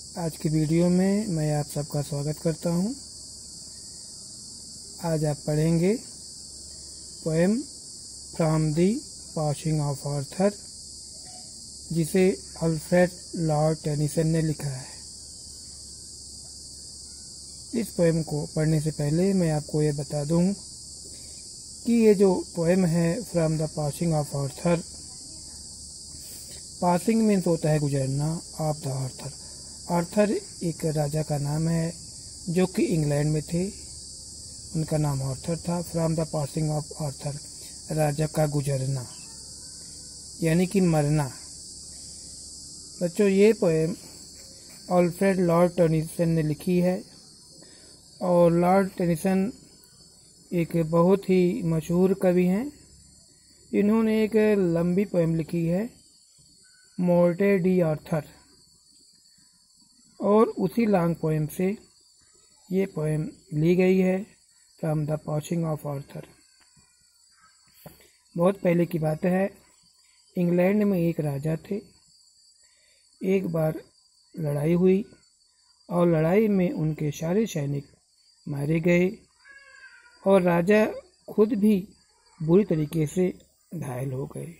आज की वीडियो में मैं आप सबका स्वागत करता हूं। आज आप पढ़ेंगे poem from the passing of Arthur, जिसे अल्फ्रेड लॉर्ड टेनिसन ने लिखा है। इस पोएम को पढ़ने से पहले मैं आपको ये बता दूं कि ये जो पोएम है from the passing of Arthur, passing means होता है गुजरना, ऑफ द आर्थर। आर्थर एक राजा का नाम है जो कि इंग्लैंड में थे, उनका नाम आर्थर था। From the passing of Arthur, राजा का गुजरना यानी कि मरना। बच्चों, ये पोएम अल्फ्रेड लॉर्ड टेनिसन ने लिखी है और लॉर्ड टेनिसन एक बहुत ही मशहूर कवि हैं। इन्होंने एक लंबी पोएम लिखी है, मोर्टे डी आर्थर, और उसी लॉन्ग पोएम से ये पोएम ली गई है, from the passing of Arthur. बहुत पहले की बात है, इंग्लैंड में एक राजा थे। एक बार लड़ाई हुई और लड़ाई में उनके सारे सैनिक मारे गए और राजा खुद भी बुरी तरीके से घायल हो गए।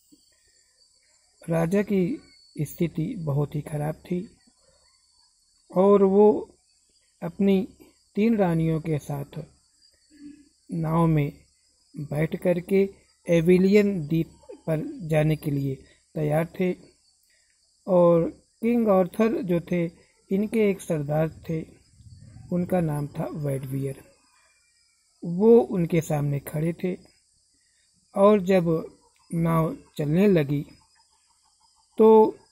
राजा की स्थिति बहुत ही खराब थी और वो अपनी 3 रानियों के साथ नाव में बैठ करके एविलियन द्वीप पर जाने के लिए तैयार थे। और किंग आर्थर जो थे, इनके एक सरदार थे, उनका नाम था वेडवियर। वो उनके सामने खड़े थे और जब नाव चलने लगी तो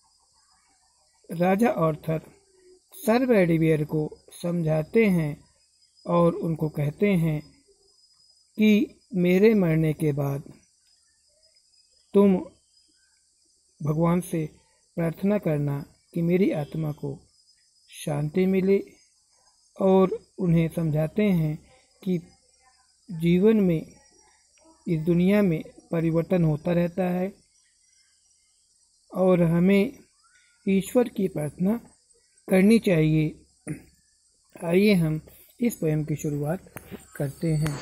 राजा आर्थर सर वेडवियर को समझाते हैं और उनको कहते हैं कि मेरे मरने के बाद तुम भगवान से प्रार्थना करना कि मेरी आत्मा को शांति मिले। और उन्हें समझाते हैं कि जीवन में, इस दुनिया में परिवर्तन होता रहता है और हमें ईश्वर की प्रार्थना करनी चाहिए। आइए हम इस पोएम की शुरुआत करते हैं।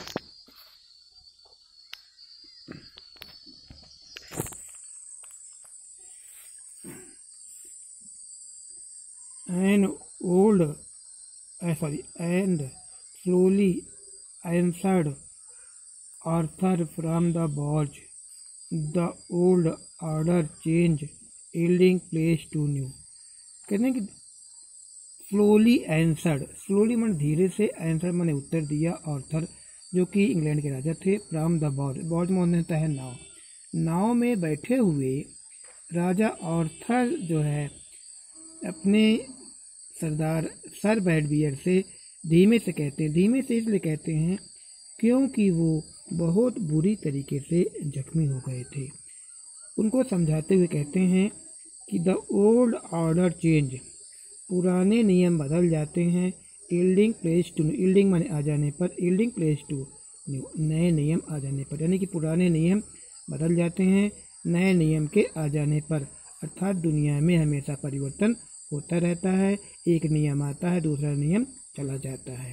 And slowly answered Arthur from the barge, the old order changed, yielding place to new। कहते हैं कि स्लोली एंसर्ड, स्लोली मन धीरे से, एंसर मैंने उत्तर दिया आर्थर जो कि इंग्लैंड के राजा थे। फ्रॉम द बॉर्ज, बॉर्ज में होता है नाव। नाव में बैठे हुए राजा आर्थर जो है अपने सरदार सर वेडवियर से धीमे से कहते हैं। धीमे से इसलिए कहते हैं क्योंकि वो बहुत बुरी तरीके से जख्मी हो गए थे। उनको समझाते हुए कहते हैं कि द ओल्ड ऑर्डर चेंज, पुराने नियम बदल जाते हैं। Yielding place to new, yielding माने आ जाने पर, यील्डिंग प्लेस टू न्यू, नए नियम आ जाने पर, यानी कि पुराने नियम बदल जाते हैं नए नियम के आ जाने पर। अर्थात दुनिया में हमेशा परिवर्तन होता रहता है, एक नियम आता है, दूसरा नियम चला जाता है।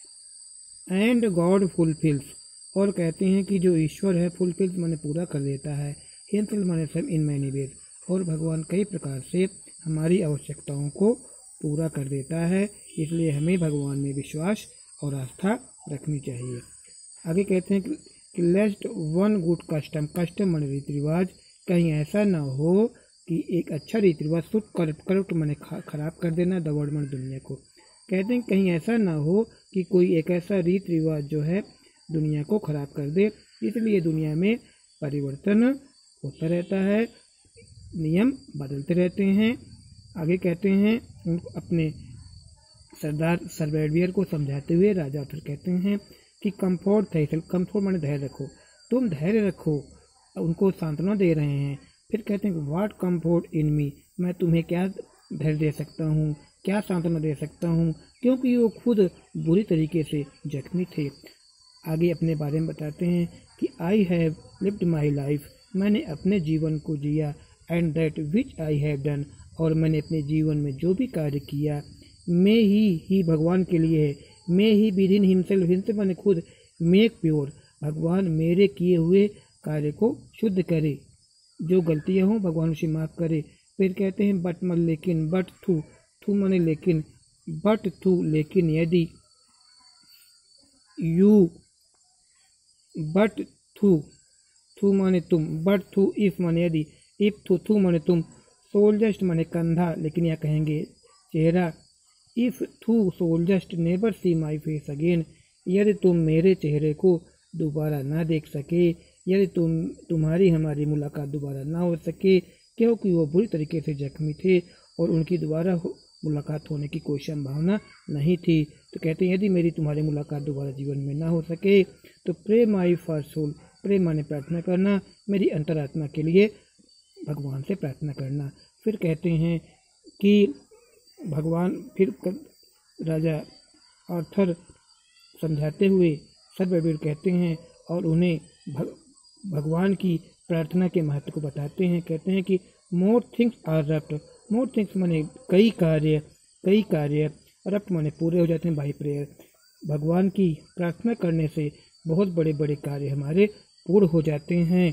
एंड गॉड फुलफिल्स, और कहते हैं कि जो ईश्वर है, फुलफिल्स माने पूरा कर देता है, हिंसफुल माने सम इन मैनी वेज, और भगवान कई प्रकार से हमारी आवश्यकताओं को पूरा कर देता है। इसलिए हमें भगवान में विश्वास और आस्था रखनी चाहिए। आगे कहते हैं कि lest one good custom, custom माने रीति रिवाज, कहीं ऐसा ना हो कि एक अच्छा रीति रिवाज शुद्ध करप्ट माने खराब कर देना, द वर्ल्ड माने दुनिया को। कहते हैं कहीं ऐसा ना हो कि कोई एक ऐसा रीति रिवाज जो है दुनिया को खराब कर दे। इसलिए दुनिया में परिवर्तन होता रहता है, नियम बदलते रहते हैं। आगे कहते हैं अपने सरदार सर वेडवियर को समझाते हुए राजा आर्थर कहते हैं कि कम्फर्ट थे, कम्फर्ट माने धैर्य रखो, तुम धैर्य रखो, उनको सांत्वना दे रहे हैं। फिर कहते हैं कि व्हाट कम्फर्ट इन मी, मैं तुम्हें क्या धैर्य दे सकता हूँ, क्या सांत्वना दे सकता हूँ, क्योंकि वो खुद बुरी तरीके से जख्मी थे। आगे अपने बारे में बताते हैं कि I have lived my life, मैंने अपने जीवन को जिया, and that which I have done, और मैंने अपने जीवन में जो भी कार्य किया मैं ही भगवान के लिए है। मैं ही विदिन हिमसेल्फ, हिमसेल्फ माने खुद, मेक प्योर, भगवान मेरे किए हुए कार्य को शुद्ध करे, जो गलतियाँ हों भगवान उसे माफ़ करे। फिर कहते हैं बट मत लेकिन, बट थू, थू माने लेकिन, बट थू लेकिन यदि यू, बट थू, थू माने तुम, बट थू इफ माने यदि, इफ थू, थू माने तुम, सोल्जस्ट माने कंधा, लेकिन यह कहेंगे चेहरा। If thou shouldst never see my face again, यदि तुम मेरे चेहरे को दोबारा ना देख सके, यदि तुम्हारी हमारी मुलाकात दोबारा ना हो सके, क्योंकि वो बुरी तरीके से जख्मी थे और उनकी दोबारा मुलाकात होने की कोई संभावना नहीं थी। तो कहते हैं यदि मेरी तुम्हारी मुलाकात दोबारा जीवन में ना हो सके तो pray my for soul, pray माने प्रार्थना करना, मेरी अंतरात्मा के लिए भगवान से प्रार्थना करना। फिर कहते हैं कि भगवान, फिर राजा आर्थर समझाते हुए सर्ववीर कहते हैं और उन्हें भगवान की प्रार्थना के महत्व को बताते हैं। कहते हैं कि more things are wrought, more things माने कई कार्य, रप्ट माने पूरे हो जाते हैं बाई प्रेयर। भगवान की प्रार्थना करने से बहुत बड़े बड़े कार्य हमारे पूर्ण हो जाते हैं।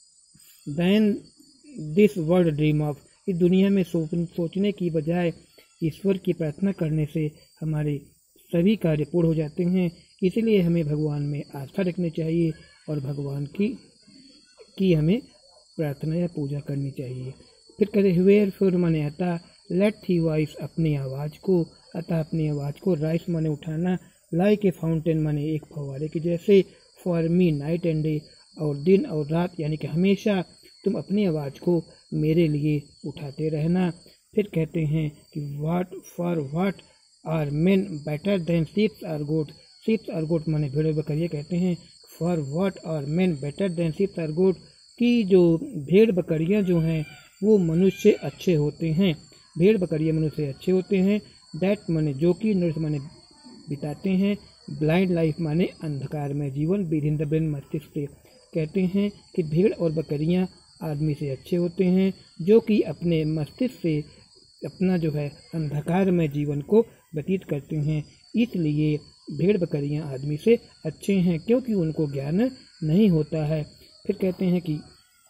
Than this world dream of, इस दुनिया में सोचने की बजाय ईश्वर की प्रार्थना करने से हमारे सभी कार्य पूर्ण हो जाते हैं। इसलिए हमें भगवान में आस्था रखनी चाहिए और भगवान की हमें प्रार्थना या पूजा करनी चाहिए। फिर कहते हुए फिर माने अतः, लेट थी वॉइस अपनी आवाज़ को, अतः अपनी आवाज़ को, राइस माने उठाना, लाइक ए फाउंटेन माने एक फव्वारे की जैसे, for me night and day, और दिन और रात यानी कि हमेशा तुम अपनी आवाज़ को मेरे लिए उठाते रहना। फिर कहते हैं कि what are men better than sheeps or goat, sheeps or goat माने भेड़ बकरियाँ। कहते हैं for what are men better than sheeps or goat, कि जो भेड़ बकरियाँ जो हैं वो मनुष्य अच्छे होते हैं, भेड़ बकरियाँ मनुष्य अच्छे होते हैं। दैट माने जो कि, नर्स माने बिताते हैं, ब्लाइंड लाइफ माने अंधकार में जीवन, विदिन द ब्रेन मस्तिष्क से। कहते हैं कि भेड़ और बकरियाँ आदमी से अच्छे होते हैं जो कि अपने मस्तिष्क से अपना जो है अंधकार में जीवन को व्यतीत करते हैं। इसलिए भेड़ बकरियां आदमी से अच्छे हैं क्योंकि उनको ज्ञान नहीं होता है। फिर कहते हैं कि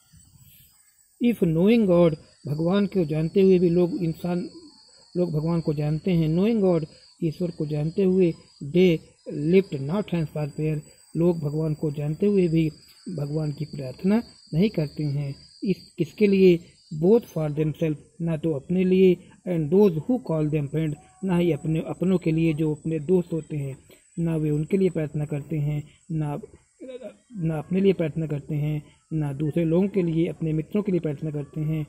इफ़ नोइंग गॉड, भगवान को जानते हुए भी लोग भगवान को जानते हैं, नोइंग गॉड ईश्वर को जानते हुए, they lift not hands for prayer, लोग भगवान को जानते हुए भी भगवान की प्रार्थना नहीं करते हैं। इस किसके लिए, बोथ फॉर देमसेल्फ, ना तो अपने लिए, and those who call them friend, ना ही अपनों के लिए जो अपने दोस्त होते हैं, ना वे उनके लिए प्रार्थना करते हैं, ना अपने लिए प्रार्थना करते हैं, ना दूसरे लोगों के लिए, अपने मित्रों के लिए प्रार्थना करते हैं।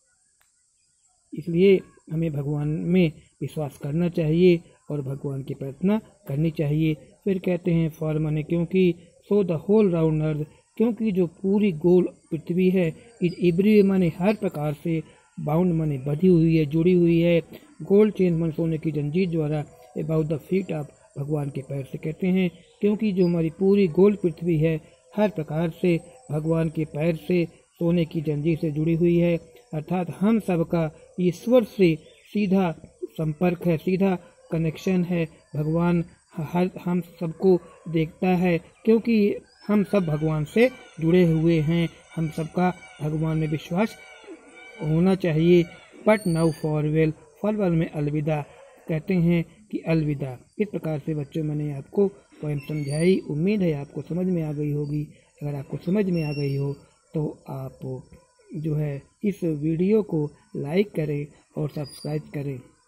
इसलिए हमें भगवान में विश्वास करना चाहिए और भगवान की प्रार्थना करनी चाहिए। फिर कहते हैं फॉर माने क्योंकि, so the whole round earth, क्योंकि जो पूरी गोल पृथ्वी है, इज एवरी माने हर प्रकार से, बाउंड माने बधी हुई है, जुड़ी हुई है, गोल्ड चेन माने सोने की जंजीर द्वारा, अबाउट द फीट ऑफ, भगवान के पैर से। कहते हैं क्योंकि जो हमारी पूरी गोल पृथ्वी है हर प्रकार से भगवान के पैर से सोने की जंजीर से जुड़ी हुई है, अर्थात हम सबका ईश्वर से सीधा संपर्क है, सीधा कनेक्शन है। भगवान हम सबको देखता है क्योंकि हम सब भगवान से जुड़े हुए हैं, हम सबका भगवान में विश्वास होना चाहिए। बट नाउ फॉरवेल, फॉरवेल में अलविदा, कहते हैं कि अलविदा। इस प्रकार से बच्चों मैंने आपको पोएम समझाई, उम्मीद है आपको समझ में आ गई होगी। अगर आपको समझ में आ गई हो तो आप जो है इस वीडियो को लाइक करें और सब्सक्राइब करें।